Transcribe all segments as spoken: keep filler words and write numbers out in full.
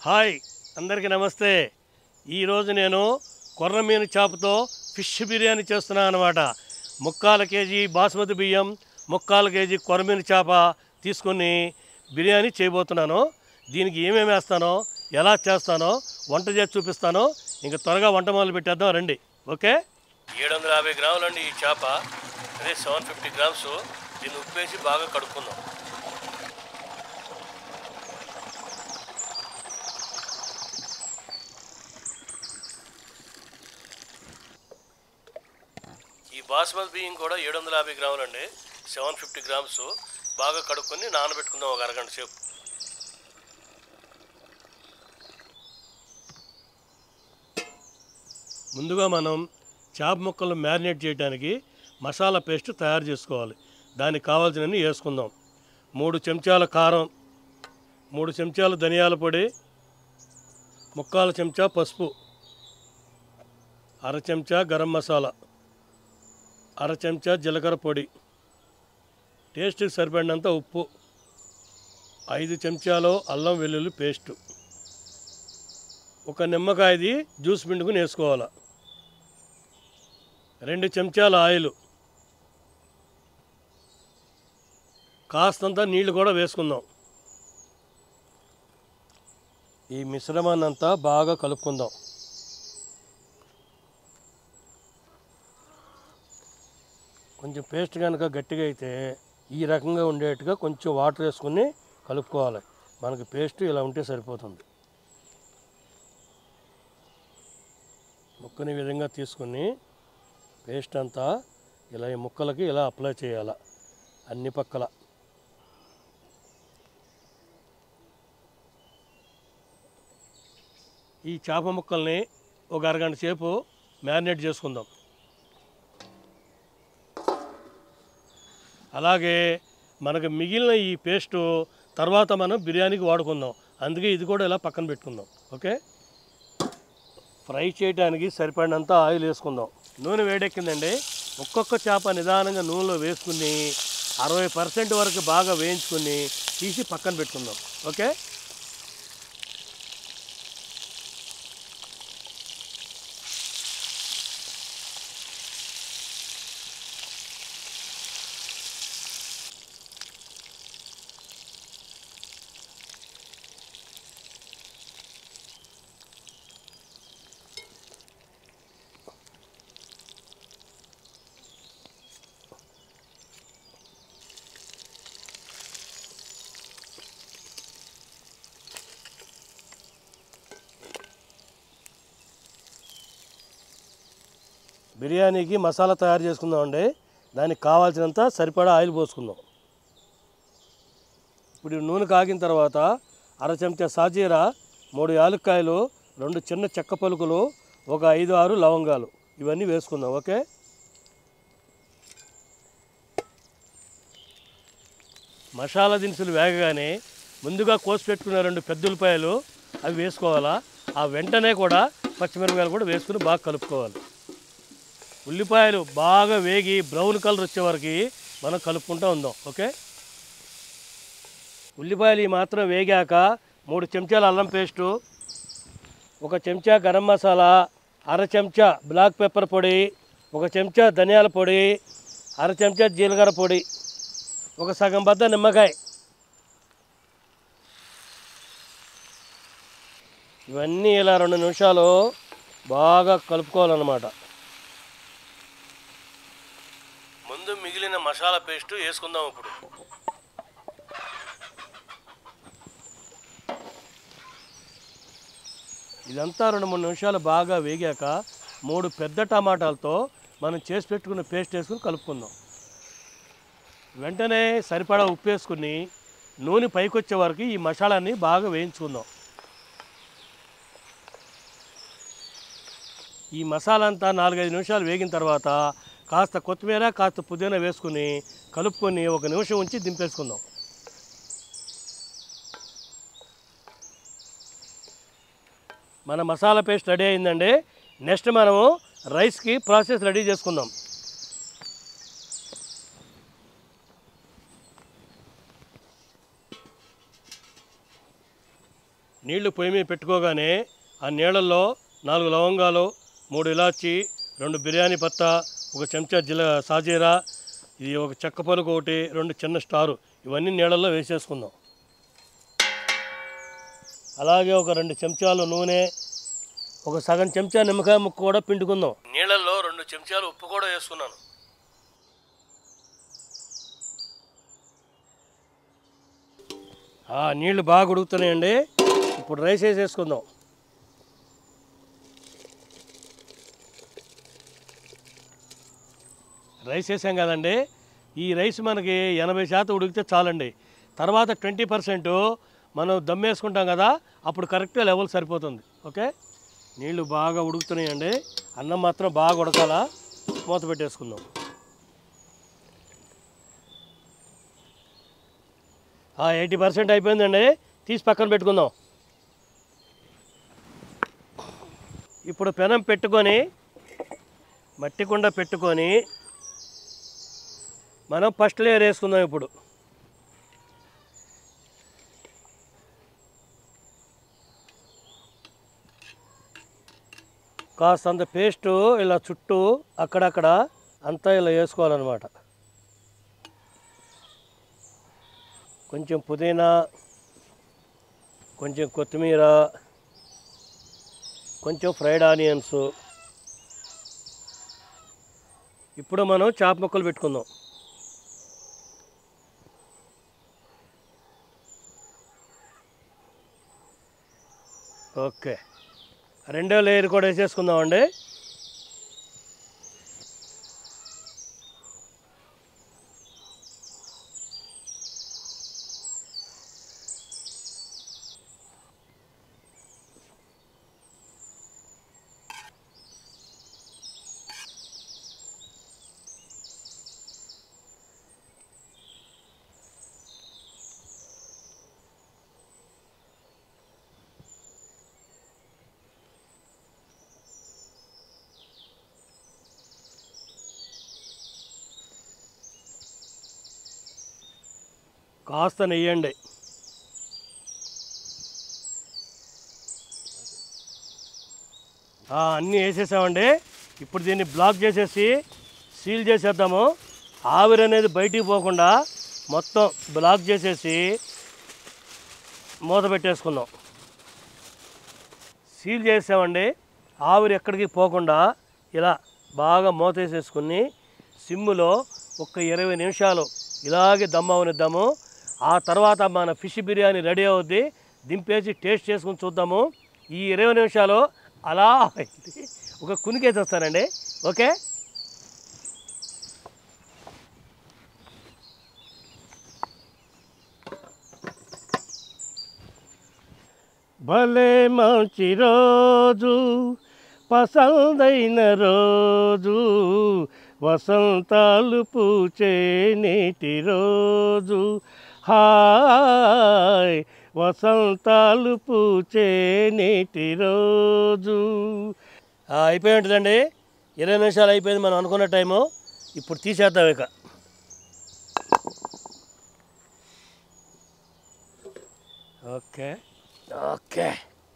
Hi అందరికీ నమస్తే. ఈరోజు నేను కొర్రమీను చేపతో ఫిష్ బిర్యానీ చేస్తున్నాను అన్నమాట. ముక్కాల కేజీ బాస్మతి బియ్యం, ముక్కాల కేజీ కొర్రమీను చేప తీసుకొని బిర్యానీ చేయబోతున్నాను. దీనికి ఏమేమి వేస్తానో, ఎలా చేస్తానో వంట చేసి చూపిస్తాను. ఇంకా త్వరగా వంట మొదలు పెట్టేద్దాం రండి. ఓకే. ఏడు వందల యాభై గ్రాములు అండి ఈ చేప. అదే సెవెన్ ఫిఫ్టీ గ్రామ్స్. దీన్ని ఉప్పేసి బాగా కడుక్కుందాం. ఈ బాస్మతి బియ్యం కూడా ఏడు వందల యాభై గ్రాములు అండి. Seven fifty grams. బాగా కడుక్కొని నానబెట్టుకుందాం ఒక అరగంట సేపు. ముందుగా మనం చేప ముక్కలు మ్యారినేట్ చేయడానికి మసాలా పేస్ట్ తయారు చేసుకోవాలి. దానికి కావాల్సినవి వేసుకుందాం. మూడు చెంచాల కారం, మూడు చెంచాల ధనియాల పొడి, ముక్కాల చెంచా పసుపు, అర చెంచా గరం మసాలా, అర చెంచా జీలకర్ర పొడి, టేస్ట్కి సరిపడినంత ఉప్పు, ఐదు చెంచాలు అల్లం వెల్లుల్లి పేస్టు, ఒక నిమ్మకాయది జ్యూస్ పిండుకుని వేసుకోవాలి, రెండు చెంచాల ఆయిల్, కాస్తంత నీళ్లు కూడా వేసుకుందాం. ఈ మిశ్రమాన్ని అంతా బాగా కలుపుకుందాం. కొంచెం పేస్ట్ కనుక గట్టిగా అయితే ఈ రకంగా ఉండేట్టుగా కొంచెం వాటర్ వేసుకుని కలుపుకోవాలి. మనకి పేస్ట్ ఇలా ఉంటే సరిపోతుంది. ముక్కని విధంగా తీసుకుని పేస్ట్ అంతా ఇలా ఈ ముక్కలకి ఇలా అప్లై చేయాలి అన్ని పక్కల. ఈ చేప ముక్కల్ని ఒక అరగంట సేపు మ్యారినేట్ చేసుకుందాం. అలాగే మనకు మిగిలిన ఈ పేస్టు తర్వాత మనం బిర్యానీకి వాడుకుందాం. అందుకే ఇది కూడా ఇలా పక్కన పెట్టుకుందాం. ఓకే. ఫ్రై చేయడానికి సరిపడినంత ఆయిల్ వేసుకుందాం. నూనె వేడెక్కిందండి. ఒక్కొక్క చేప నిదానంగా నూనెలో వేసుకుని అరవై పర్సెంట్ వరకు బాగా వేయించుకుని తీసి పక్కన పెట్టుకుందాం. ఓకే. బిర్యానీకి మసాలా తయారు చేసుకుందామండి. దానికి కావాల్సినంత సరిపడా ఆయిల్ పోసుకుందాం. ఇప్పుడు నూనె కాగిన తర్వాత అర చెంచా సాజీరా, మూడు యాలక్కాయలు, రెండు చిన్న చెక్క పలుకులు, ఒక ఐదు ఆరు లవంగాలు ఇవన్నీ వేసుకుందాం. ఓకే. మసాలా దినుసులు వేగగానే ముందుగా కోసి పెట్టుకున్న రెండు పెద్ద ఉల్లిపాయలు అవి వేసుకోవాలా. ఆ వెంటనే కూడా పచ్చిమిరపకాయలు కూడా వేసుకుని బాగా కలుపుకోవాలి. ఉల్లిపాయలు బాగా వేగి బ్రౌన్ కలర్ వచ్చే వరకు మనం కలుపుకుంటూ ఉందాం. ఓకే. ఉల్లిపాయలు ఈ మాత్రం వేగాక మూడు చెంచాల అల్లం పేస్టు, ఒక చెంచా గరం మసాలా, అర చెంచా బ్లాక్ పెప్పర్ పొడి, ఒక చెంచా ధనియాల పొడి, అర చెంచా జీలకర్ర పొడి, ఒక సగం బద్ద నిమ్మకాయ, ఇవన్నీ ఇలా రెండు నిమిషాలు బాగా కలుపుకోవాలన్నమాట. ముందు మిగిలిన మసాలా పేస్టు వేసుకుందాం. ఇప్పుడు ఇదంతా రెండు మూడు నిమిషాలు బాగా వేగాక మూడు పెద్ద టమాటాలతో మనం చేసి పెట్టుకున్న పేస్ట్ వేసుకుని కలుపుకుందాం. వెంటనే సరిపడా ఉప్పు వేసుకుని నూనె పైకి వచ్చే వరకు ఈ మసాలాన్ని బాగా వేయించుకుందాం. ఈ మసాలా అంతా నాలుగైదు నిమిషాలు వేగిన తర్వాత కాస్త కొత్తిమీర, కాస్త పుదీనా వేసుకుని కలుపుకొని ఒక నిమిషం ఉంచి దింపేసుకుందాం. మన మసాలా పేస్ట్ రెడీ అయిందండి. నెక్స్ట్ మనము రైస్కి ప్రాసెస్ రెడీ చేసుకుందాం. నీళ్లు పొయ్యి మీద పెట్టుకోగానే ఆ నీళ్ళల్లో నాలుగు లవంగాలు, మూడు ఇలాచి, రెండు బిర్యానీ పత్తా, ఒక చెంచా జిల సాజీరా, ఇది ఒక చెక్క పలుకు ఒకటి, రెండు చిన్న స్టారు, ఇవన్నీ నీళ్ళల్లో వేసేసుకుందాం. అలాగే ఒక రెండు చెంచాలు నూనె, ఒక సగం చెంచా నిమ్మకాయ ముక్క కూడా పిండుకుందాం. నీళ్ళల్లో రెండు చెంచాలు ఉప్పు కూడా వేసుకున్నాను. నీళ్లు బాగా ఉడుకుతున్నాయండి. ఇప్పుడు రైస్ వేసేసుకుందాం. రైస్ వేసాం కదండి, ఈ రైస్ మనకి ఎనభై శాతం ఉడికితే చాలండి. తర్వాత ట్వంటీ పర్సెంట్ మనం దమ్ వేసుకుంటాం కదా, అప్పుడు కరెక్ట్గా లెవెల్ సరిపోతుంది. ఓకే, నీళ్లు బాగా ఉడుకుతున్నాయండి. అన్నం మాత్రం బాగా ఉడకాలా. మూత పెట్టేసుకుందాం. ఎయిటీ పర్సెంట్ అయిపోయిందండి, తీసి పక్కన పెట్టుకుందాం. ఇప్పుడు పెనం పెట్టుకొని, మట్టి కుండ పెట్టుకొని మనం ఫస్ట్ లేయర్ వేసుకుందాం. ఇప్పుడు కాస్తంత పేస్టు ఇలా చుట్టూ అక్కడక్కడ అంతా ఇలా వేసుకోవాలన్నమాట. కొంచెం పుదీనా, కొంచెం కొత్తిమీర, కొంచెం ఫ్రైడ్ ఆనియన్స్. ఇప్పుడు మనం చాప ముక్కలు పెట్టుకుందాం. ఓకే, రెండో లేయర్ కూడా వేసేసుకుందామండి. కాస్త నెయ్యండి. అన్నీ వేసేసామండి. ఇప్పుడు దీన్ని బ్లాక్ చేసేసి సీల్ చేసేద్దాము. ఆవిరి అనేది బయటికి పోకుండా మొత్తం బ్లాక్ చేసేసి మూత పెట్టేసుకుందాం. సీల్ చేసామండి. ఆవిరి ఎక్కడికి పోకుండా ఇలా బాగా మూత వేసేసుకుని సిమ్ములో ఒక ఇరవై నిమిషాలు ఇలాగే దమ్ అవనిద్దాము. ఆ తర్వాత మన ఫిష్ బిర్యానీ రెడీ అవుద్ది. దింపేసి టేస్ట్ చేసుకుని చూద్దాము. ఈ ఇరవై నిమిషాలు అలా ఒక కునికేసి వస్తానండి. ఓకే, భలే మంచి రోజు, పసందైన రోజు, వసంతాలు పూచే నేటి రోజు, హాయ్ వసంతాలు పూచే నేటి రోజు. అయిపోయి ఉంటుందండి. ఇరవై నిమిషాలు అయిపోయింది మనం అనుకున్న టైము. ఇప్పుడు తీసేద్దాం ఇక. ఓకే ఓకే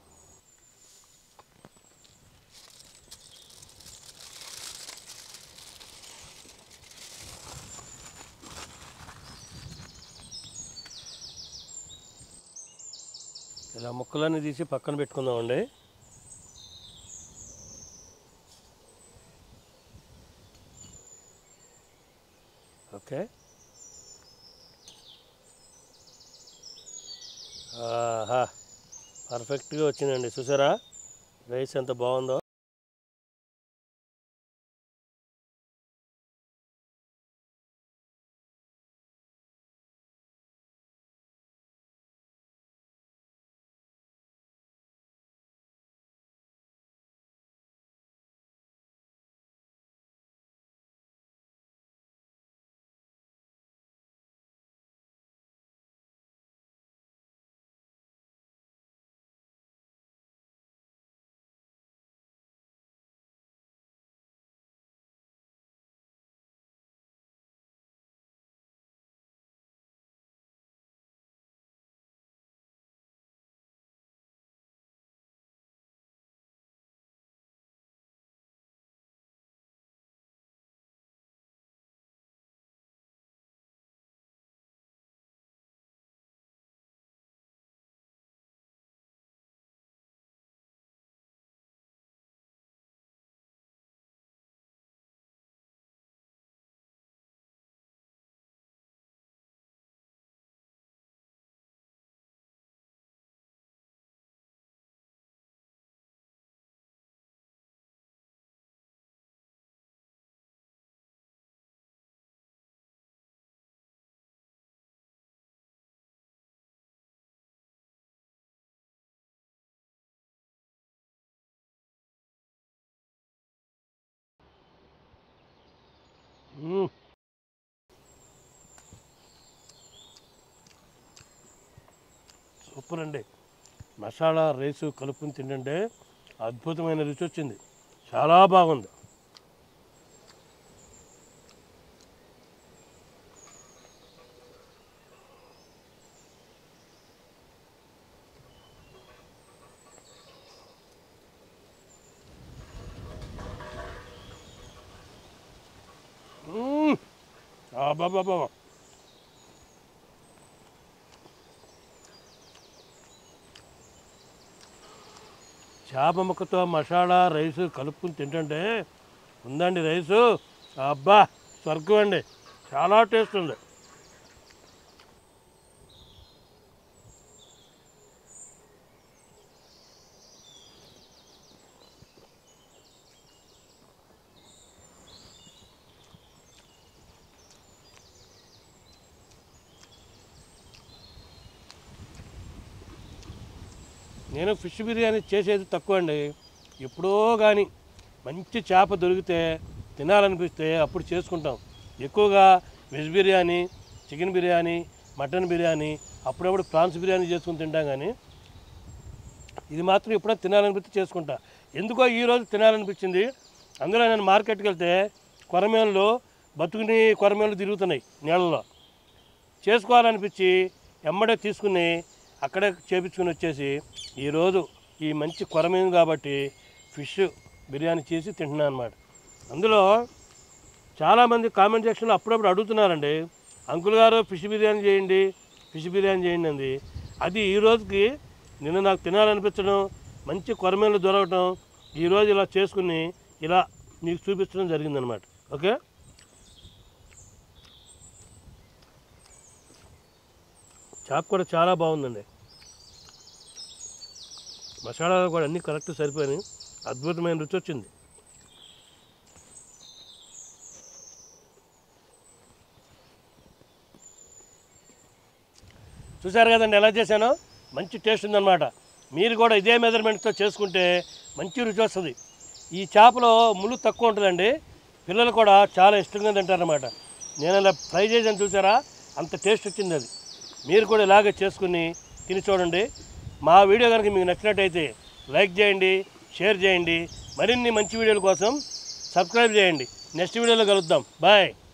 ఇలా ముక్కలన్నీ తీసి పక్కన పెట్టుకుందామండి. ఓకే, ఆహా పర్ఫెక్ట్గా వచ్చిందండి. చూసారా రైస్ ఎంత బాగుందో. సూపర్ అండి. మసాలా రైసు కలుపుని తింటుంటే అద్భుతమైన రుచి వచ్చింది, చాలా బాగుంది. బాబా చేప ముక్కతో మసాలా రైసు కలుపుకుని తింటుంటే ఉందండి రైసు, అబ్బా స్వర్గం అండి, చాలా టేస్ట్ ఉంది. నేను ఫిష్ బిర్యానీ చేసేది తక్కువ అండి. ఎప్పుడో కానీ మంచి చేప దొరికితే తినాలనిపిస్తే అప్పుడు చేసుకుంటాం. ఎక్కువగా veg biryani, chicken biryani, mutton biryani, అప్పుడప్పుడు ప్రాన్స్ బిర్యానీ చేసుకుని తింటాం. కానీ ఇది మాత్రం ఎప్పుడైనా తినాలనిపిస్తే చేసుకుంటా. ఎందుకో ఈరోజు తినాలనిపించింది. అందులో నేను మార్కెట్కి వెళ్తే కొరమేన్లు, బతుకుని కొరమేన్లు తిరుగుతున్నాయి నీళ్ళలో. చేసుకోవాలనిపించి ఎమ్మడే తీసుకుని అక్కడే చేపించుకుని వచ్చేసి ఈరోజు ఈ మంచి కొరమేను కాబట్టి ఫిష్ బిర్యానీ చేసి తింటున్నాను అన్నమాట. అందులో చాలామంది కామెంట్ సెక్షన్లో అప్పుడప్పుడు అడుగుతున్నారండి, అంకుల్ గారు ఫిష్ బిర్యానీ చేయండి, ఫిష్ బిర్యానీ చేయండి అంది. అది ఈ రోజుకి నిన్న నాకు తినాలనిపించడం, మంచి కొరమేన్లు దొరకటం, ఈరోజు ఇలా చేసుకుని ఇలా మీకు చూపించడం జరిగిందనమాట. ఓకే, చేప కూడా చాలా బాగుందండి. మసాలాలు కూడా అన్నీ కరెక్ట్ సరిపోయినాయి, అద్భుతమైన రుచి వచ్చింది. చూసారు కదండి ఎలా చేశానో, మంచి టేస్ట్ ఉందన్నమాట. మీరు కూడా ఇదే మెజర్మెంట్తో చేసుకుంటే మంచి రుచి వస్తుంది. ఈ చేపలో ముళ్ళు తక్కువ ఉంటుందండి, పిల్లలు కూడా చాలా ఇష్టంగా తింటారన్నమాట. నేను అలా ఫ్రై చేసాను చూసారా, అంత టేస్ట్ వచ్చింది అది. మీరు కూడా ఇలాగే చేసుకుని తిని చూడండి. మా వీడియో కనుక మీకు నచ్చినట్టయితే లైక్ చేయండి, షేర్ చేయండి. మరిన్ని మంచి వీడియోల కోసం సబ్స్క్రైబ్ చేయండి. నెక్స్ట్ వీడియోలో కలుద్దాం. బాయ్.